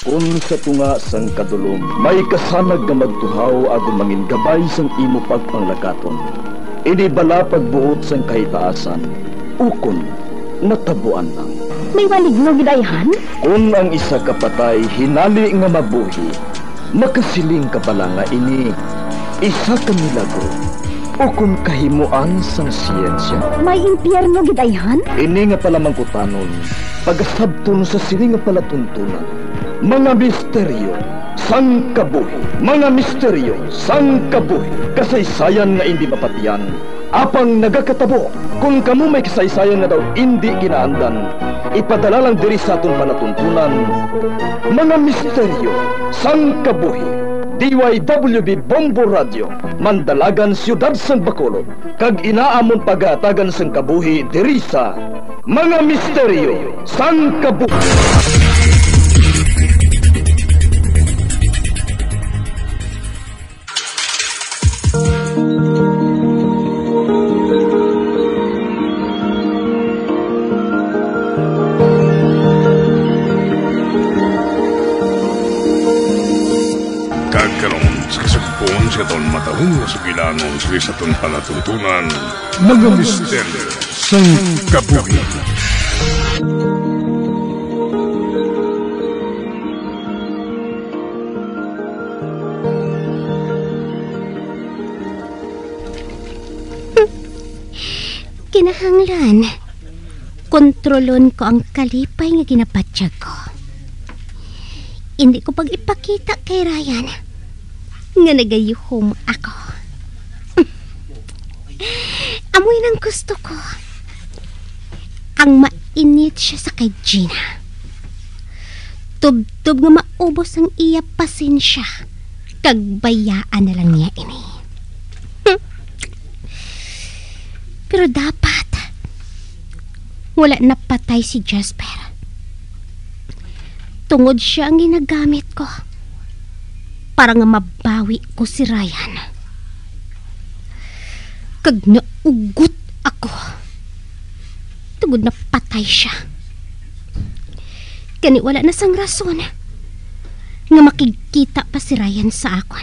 Kung sa tunga sang kadulom, may kasanag nga magtuhaw agon mangin gabay sang imo pagpanglakaton. Ini bala pagbuot sang kahitaasan, ukon natabuan lang. May waligno gidayhan? Kung ang isa kapatay hinali nga mabuhi, makasiling ka pala nga ini isa ka milagro o kung kahimuan sang siyensya. May impyerno gidayhan? Ini nga pala mangkutanon, pagasabton sa sini nga palatuntunan. Mga misteryo sang kabuhi, mga misteryo sang kabuhi, kasaysayan nga hindi mapatiyan, apang nagakatabo. Kung kamo may kasaysayan nga daw hindi ginaandan, ipadala lang diri sa atong palatuntunan. Mga misteryo sang kabuhi, DYWB Bombo Radio, Mandalagan, Siyudad sang Bacolod, kag inaamon pagatagan sang kabuhi diri sa Mga Misteryo sang Kabuhi. Sa taon matahong sa kailangan sa itong palatuntunan, Mga Misteryo sang Kabuhi. Kinahanglan, kontrolon ko ang kalipay nga ginapatyag ko. Hindi ko pag ipakita kay Ryan nga nagayuhom ako. Amoy ng gusto ko. Ang mainit siya sa kay Gina. Tub-tub nga maubos ang iya pasensya. Kagbayaan na lang niya ini. Pero dapat wala napatay si Jasper. Tungod siya ang ginagamit ko para nga mabawi ko si Ryan. Kag naugot ako. Tugod na patay siya. Kani wala na sang rason nga makikita pa si Ryan sa akon.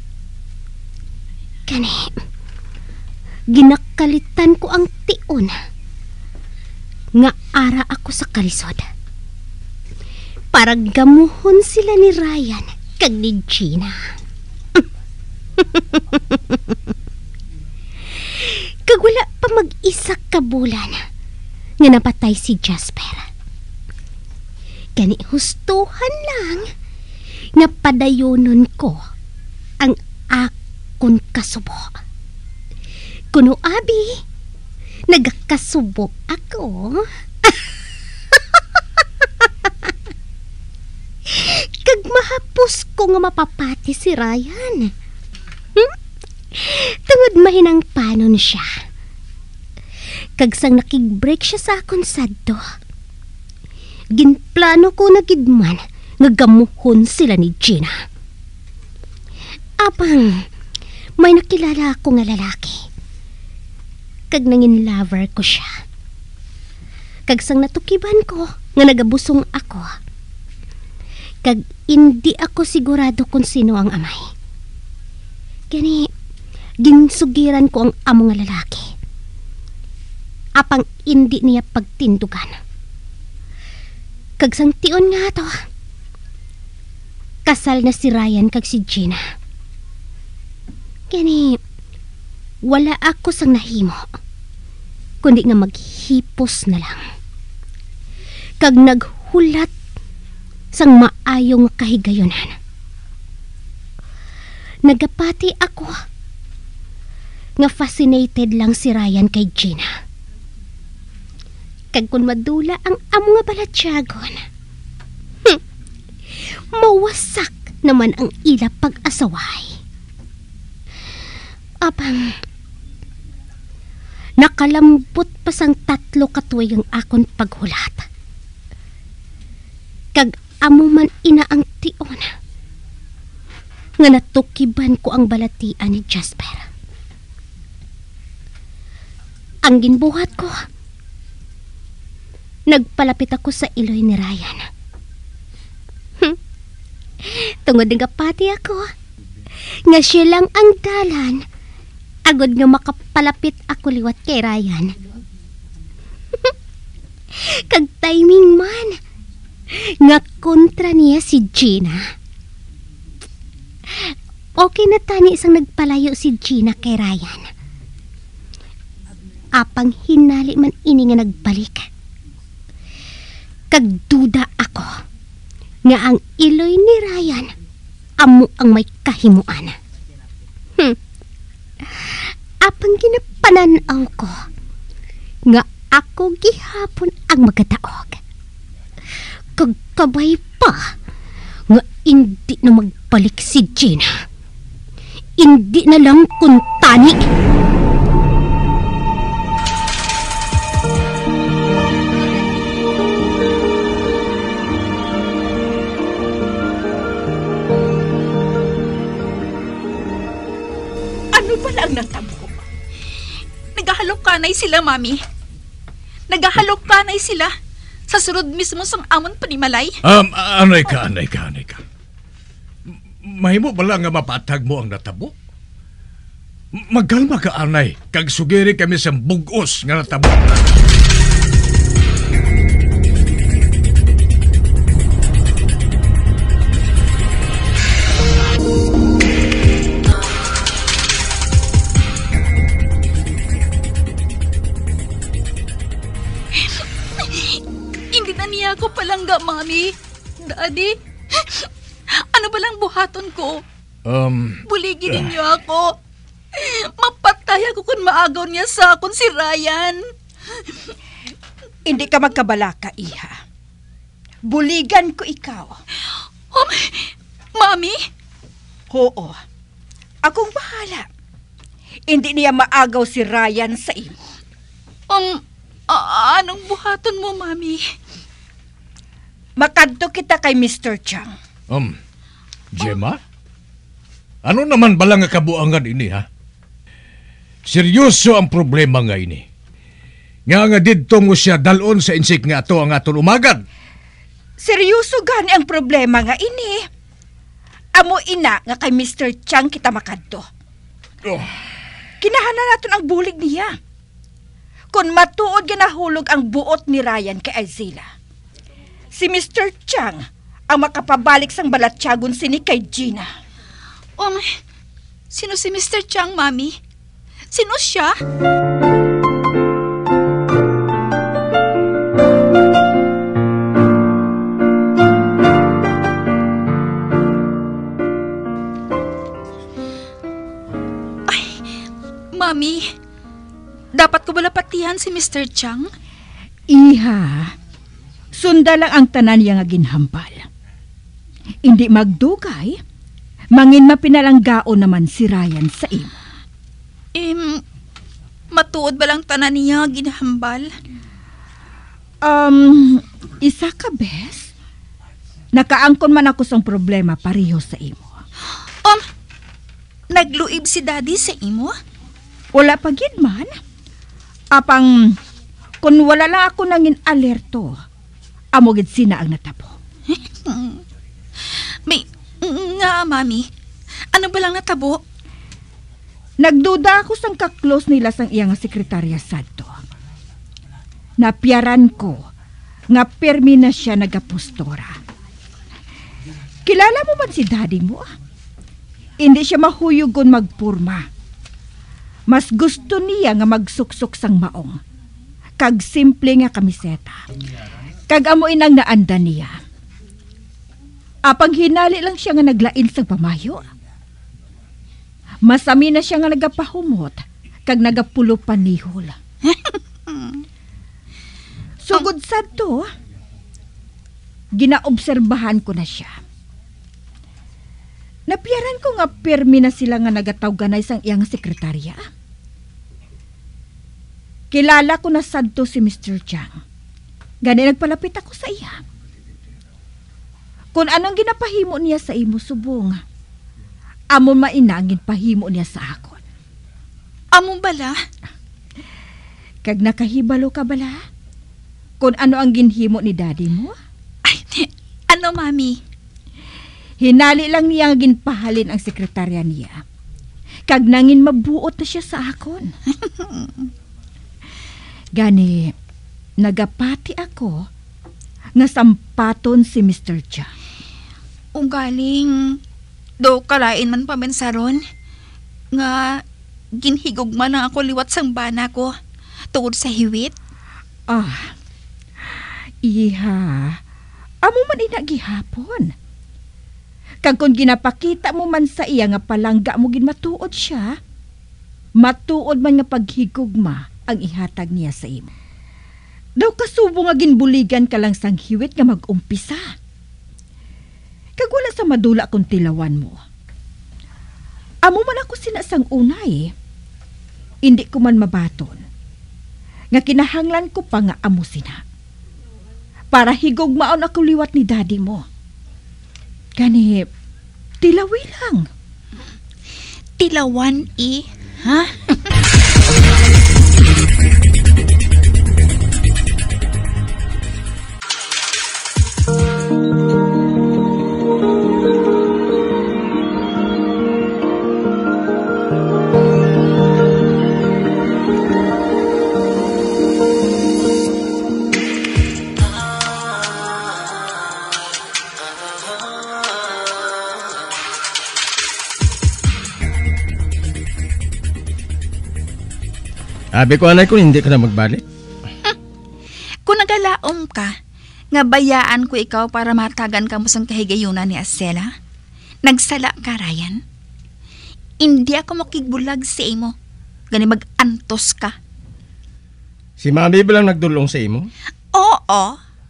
Kani ginakalitan ko ang tion nga ara ako sa kalisod para gamuhon sila ni Ryan kag ni Gina. Kag wala pa mag-isa ka bulan nga napatay si Jasper. Kani hustuhan lang nga padayonon ko ang akon kasubo. Kuno abi, nagakasubo ako. Kag mahapos ko nga mapapati si Ryan. Tungod mahinang panon siya. Kag sang nakig-break siya sa akong sadto, ginplano ko na gidman nga gamuhon sila ni Gina. Apang may nakilala ako nga lalaki. Kag nangin lover ko siya. Kag sang natukiban ko nga nagabusong ako. Kag hindi ako sigurado kung sino ang amay. Kani ginsugiran ko ang amo nga lalaki. Apang hindi niya pagtindugan. Kag sang tion nga to, kasal na si Ryan kag si Gina. Kani wala ako sang nahimo, kundi nga maghipos na lang. Kag naghulat sang maayong kahigayonan. Nagapati ako nga fascinated lang si Ryan kay Gina. Kag kun madula ang amo nga balatyagon, mawasak naman ang ila pag-asaway. Abang nakalambot pa sang 3 katuig ang akon paghulat. Kag amo man ina ang tion nga natukiban ko ang balatian ni Jasper. Ang ginbuhat ko, nagpalapit ako sa iloy ni Ryan. Tungod nagapati ako. Nga siya lang ang dalan. Agod nga makapalapit ako liwat kay Ryan. Kag timing man. Nga kontra niya si Gina. Okay na tani isang nagpalayo si Gina kay Ryan. Apang hinali man ini nga nagbalik. Kag duda ako nga ang iloy ni Ryan amo ang may kahimuan. Apang ginapananaw ko nga ako gihapon ang magadaog. Kag kabay pa nga hindi na magbalik si Gina. Hindi na lang kuntani. Ano ba lang natabo? Nagahalok-kanay sila, Mami. Nagahalok-kanay sila sa surod mismo sang amon panimalay. Anay ka. Mahimo bala nga mapatag mo ang natabo? Magkalma ka, anay. Kag sugiri kami sa bugos nga natabo. Hindi na niya ako palangga, Mami. Daddy, ano ba lang buhaton ko? Buligin ninyo ako. Mapatay ako kung maagaw niya sa akon si Ryan. Hindi ka magkabalaka, iha. Buligan ko ikaw. Mami? Oo. Akong bahala. Hindi niya maagaw si Ryan sa imo. Anong buhaton mo, Mami? Makadto kita kay Mr. Chang. Gemma? Ano naman bala nga kabuangan ini, ha? Seryoso ang problema nga ini. Nga didto mo siya dalon sa insik nga ato ang aton umagad. Seryoso gani ang problema nga ini. Amo ina nga kay Mr. Chang kita makadto. Kinahanglan naton ang bulig niya. Kung matuod ginahulog ang buot ni Ryan kay Azila, si Mr. Chang ang makapabalik sang balatyagon sini kay Gina. Sino si Mr. Chang, Mami? Sino siya? Ay, Mami, dapat ko ba lapatihan si Mr. Chang? Iha, sunda lang ang tanan niya nga ginhambal. Hindi magdugay, mangin mapinalanggaon naman si Ryan sa imo. Matuod ba lang tanan niya ginahambal? Isa ka, bes? Nakaangkon man ako sang problema pareho sa imo. Nagluib si Daddy sa imo? Wala pa gid man. Apang, kung wala lang ako nangin alerto, amo gid sina ang natabo. May, nga, Mami. Ano ba lang natabo? Nagduda ako sang kaklose nila sang iyang sekretarya sadto. Napiaran ko nga permi na siya nagapostora. Kilala mo man si daddy mo? Hindi siya mahuyugon magpurma. Mas gusto niya nga magsuksok sang maong. Kag simple nga kamiseta. Kag amo inang naanda niya. Apang hinali lang siya nga naglain sang pamayo. Masami na siya nga nagapahumot kag nagapulo panihol. Sugod sadto, ginaobserbahan ko na siya. Napiaran ko nga permi na sila nga nagatawganay sang iyang sekretarya. Kilala ko na sadto si Mr. Chang. Gani nagpalapit ako sa iya. Kung anong ginapahimo niya sa imo subong, amon mainangin pahimo niya sa akon. Amon bala? Kag nakahibalo ka bala? Kung ano ang ginhimo ni daddy mo? Ay, ano, Mami? Hinali lang niya nga ginpahalin ang sekretarya niya. Kag nangin mabuot na siya sa akon. Gani, nagapati ako nga sampaton si Mr. Cha. Galing, do kalain man pamensaron, nga ginhigog man ang ako liwat sang bana ko, tungod sa hiwit. Iha, amo man inagihapon. Kag kung ginapakita mo man sa iya nga palangga mo ginmatuod siya, matuod man nga paghigugma ang ihatag niya sa imo. Daw kasubo nga ginbuligan ka lang sang hiwit nga mag-umpisa. Kag wala sa madula kung tilawan mo. Amo man ako sinasang unay. Hindi ko man mabaton. Nga kinahanglan ko pa nga amo sina. Para higugmaon ako liwat ni daddy mo. Gani, tilawi lang. Tilawan ha? Abi ko anay ko hindi ka na magbalik. Kung nagalaom ka, nga bayaan ko ikaw para matagan ka mo sang kahigayunan ni Asela, nagsala ka, Ryan. Hindi ako makigbulag sa imo. Gani mag-antos ka. Si Mami ba lang nagdulong sa imo? Oo.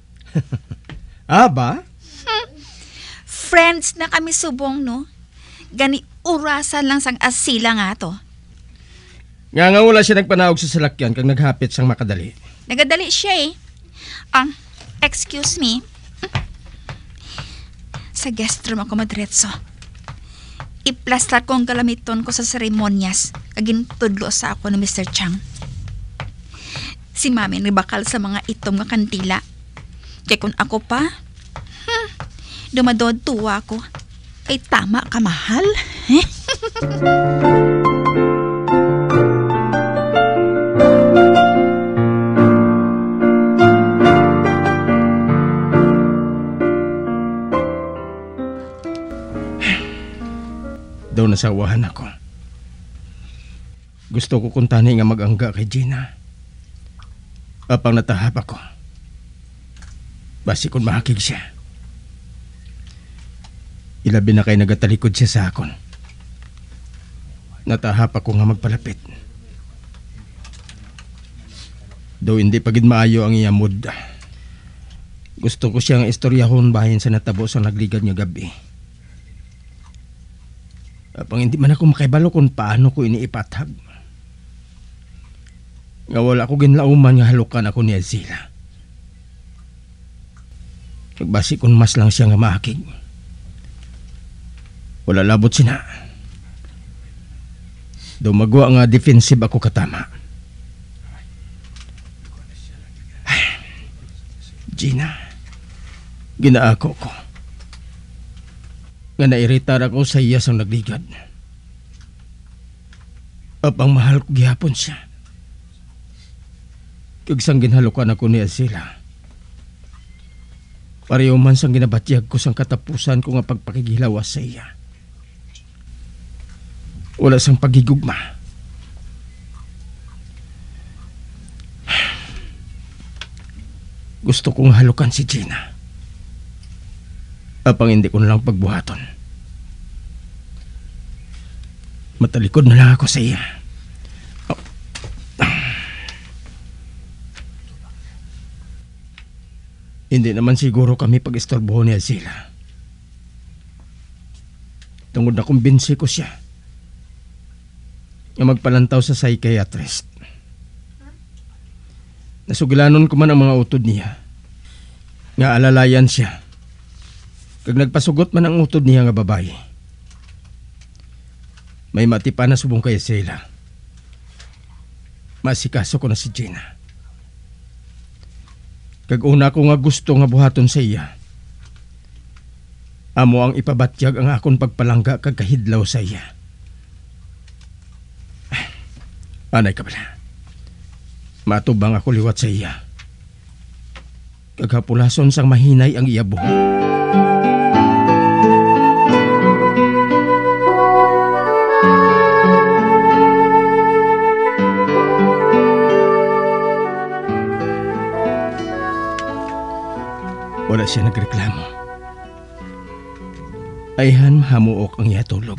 Ba? Friends na kami subong, no? Gani urasan lang sang Asela nga to. Nga wala siya nagpanawag sa salakyan kag naghapit sang makadali. Nagadali siya excuse me. Sa guest room ako madretso. Iplastar ko ang galamiton ko sa seremonyas kagin tudlo sa ako ni Mr. Chang. Si Mami nibakal sa mga itom nga kantila. Kaya kung ako pa, dumadod tuwa ko. Kay tama ka mahal. Daw nasawahan ako. Gusto ko kuntani nga mag-angga kay Gina. Apang natahap ako. Basi kung mahakig siya. Ilabi na kay nagatalikod siya sa akon. Natahap ako nga magpalapit. Daw hindi pagid maayo ang iya mood. Gusto ko siyang istoryahon bahin sa natabo sa nagligad niya gabi. Apang hindi man ako makibalo kung paano ko iniipatag. Nga wala ko ginlauman nga halukan ako ni Azila. Nagbasi kung mas lang siya nga maakig. Wala labot sina. Daw magwa nga defensive ako katama. Gina, ginaako ko. Nga nairitar ako sa iya sang nagligad. Apang mahal ko gihapon siya. Kagsang ginhalukan ako ni Azila. Pareho man sang ginabatyag ko sang katapusan ko nga pagpakigilawas sa iya. Wala sang pagigugma. Gusto kong halukan si Gina. Apang hindi ko na lang pagbuhaton. Matalikod na lang ako sa iya. Hindi naman siguro kami pag-istorbohon ni Azila. Tungod na kumbinsi ko siya na magpalantaw sa psychiatrist. Nasugilanon ko man ang mga utod niya. Nga alalayan siya. Kag nagpasugot man ang utod niya nga babae. May matipa na subong kay Azila. Masikaso ko na si Gina. Kag una ko nga gusto nga buhaton sa iya. Amo ang ipabatyag ang akon pagpalangga kag kahidlaw sa iya. Anay ka pala. Matubang ako liwat sa iya. Kaghapulason sang mahinay ang iya buhok. Wala siya nagreklamo. Ayhan hamuok ang iya tulog.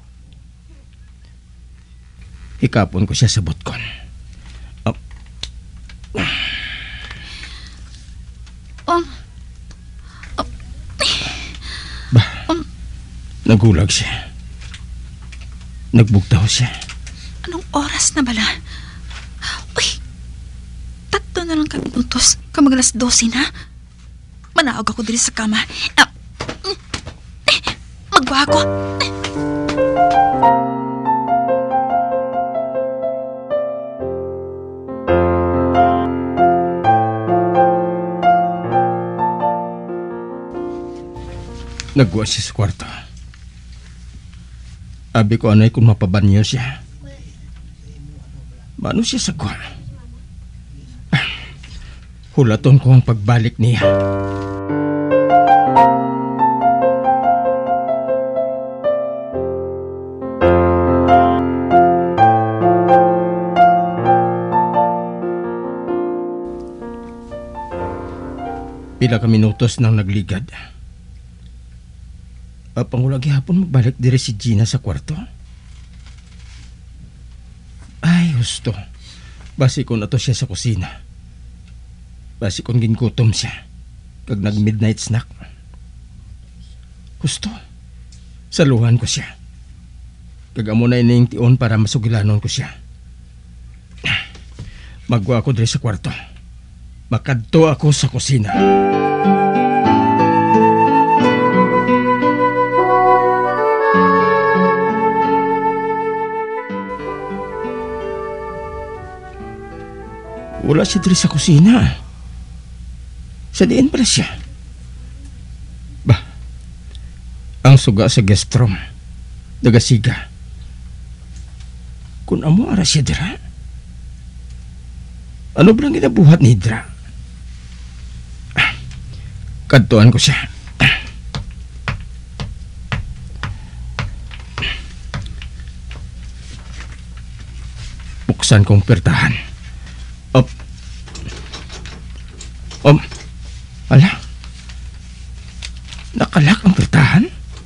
Ikapon ko siya sa butkon. Nagulag siya. Nagbugtaw siya. Anong oras na bala? Uy, 3 na lang ka minutos. Kamagalas 12 na. Manaog ako diri sa kama. Magbago. Nagwa siya sa kwarto. Abi ko anay kung mapabanyo siya. Mano siya sa kwa? Hulaton ko ang pagbalik niya. Pila ka minutos nang nagligad. Pangulagi hapon magbalik dire si Gina sa kwarto. Ay, husto. Basi ko na to siya sa kusina. Basi kong ginkutom siya. Kag nag-midnight snack. Husto. Saluhan ko siya. Kag amo na ining tion para masugilanon ko siya. Magwa ako dire sa kwarto. Makadto ako sa kusina. Wala siya diri sa kusina. Sa diin pala siya. Bah, ang suga sa guest room. Nagasiga. Kung amo ara siya dira. Ano ba lang ginabuhat ni Dra? Kadtuan ko siya. Buksan kong pertahan. Ala, nakalak ang pertahan?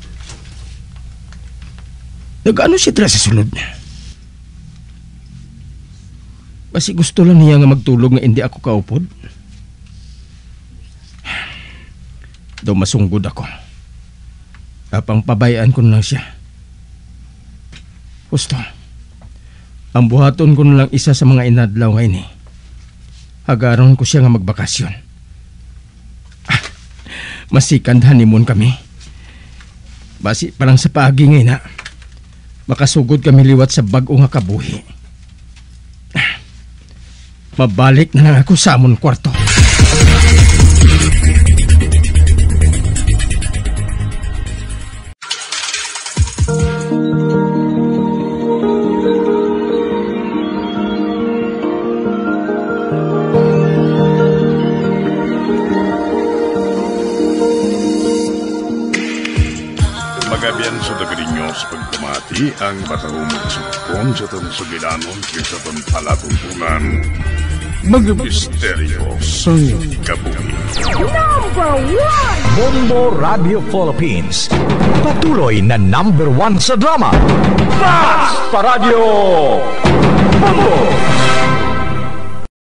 Nag-ano siya dira sa sulod niya? Basi gusto lang niya nga magtulog nga hindi ako kaupod. Daw masunggod ako. Apang pabayaan ko na lang siya. Gusto, ang buhaton ko na lang isa sa mga inadlaw ngayon eh. Hagaron ko siya nga magbakasyon. Masikand honeymoon kami. Basi parang sa paagi ngayon na makasugod kami liwat sa bag-o nga kabuhi. Mabalik na lang ako sa amon kwarto. Magabian sa dagarinyo sa pagkamati ang batahong magsugpon sa itong sugilanon kaysa itong palatuntunan. Mga misteryo sa kabuhi. Bombo Radio Philippines. Patuloy na #1 sa drama. Mas Paradio Bombo!